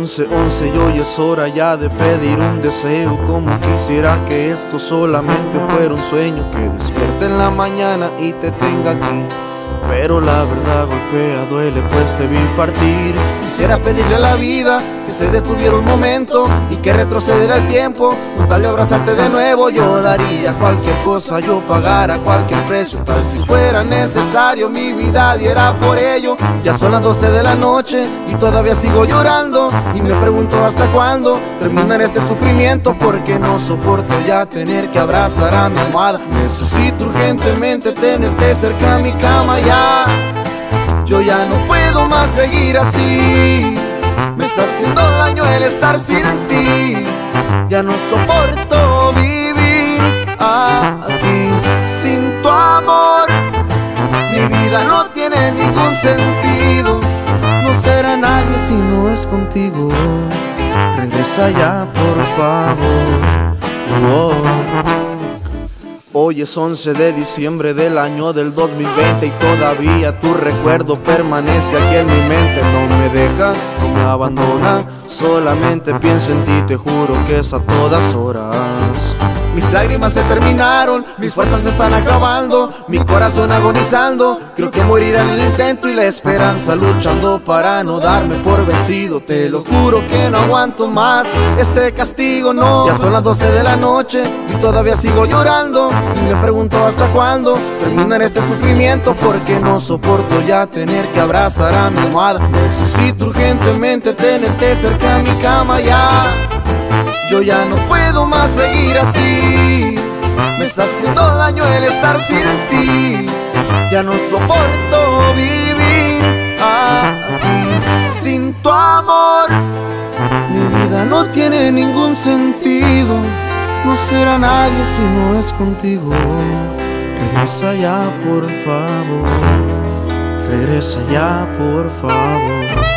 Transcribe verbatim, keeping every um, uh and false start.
once once y hoy es hora ya de pedir un deseo. Como quisiera que esto solamente fuera un sueño, que despierte en la mañana y te tenga aquí. Pero la verdad golpea, duele, pues te vi partir. Quisiera pedirle a la vida que se detuviera un momento y que retrocediera el tiempo, con tal de abrazarte de nuevo. Yo daría cualquier cosa, yo pagara cualquier precio, tal si fuera necesario, mi vida diera por ello. Ya son las doce de la noche y todavía sigo llorando, y me pregunto hasta cuándo terminar este sufrimiento, porque no soporto ya tener que abrazar a mi almohada. Necesito urgentemente tenerte cerca a mi cama ya. Yo ya no puedo más seguir así, me está haciendo daño el estar sin ti. Ya no soporto vivir aquí sin tu amor. Mi vida no tiene ningún sentido, no será nadie si no es contigo. Regresa ya, por favor. Oh. Hoy es once de diciembre del año del dos mil veinte y todavía tu recuerdo permanece aquí en mi mente. No me deja, no me abandona, solamente pienso en ti, te juro que es a todas horas. Mis lágrimas se terminaron, mis fuerzas se están acabando, mi corazón agonizando. Creo que morirá en el intento y la esperanza luchando para no darme por vencido. Te lo juro que no aguanto más este castigo, no. Ya son las doce de la noche y todavía sigo llorando, y me pregunto hasta cuándo terminar este sufrimiento, porque no soporto ya tener que abrazar a mi almohada. Necesito urgentemente tenerte cerca a mi cama ya. Yo ya no puedo más seguir así, me está haciendo daño el estar sin ti. Ya no soporto vivir aquí sin tu amor. Mi vida no tiene ningún sentido, no será nadie si no es contigo. Regresa ya, por favor. Regresa ya, por favor.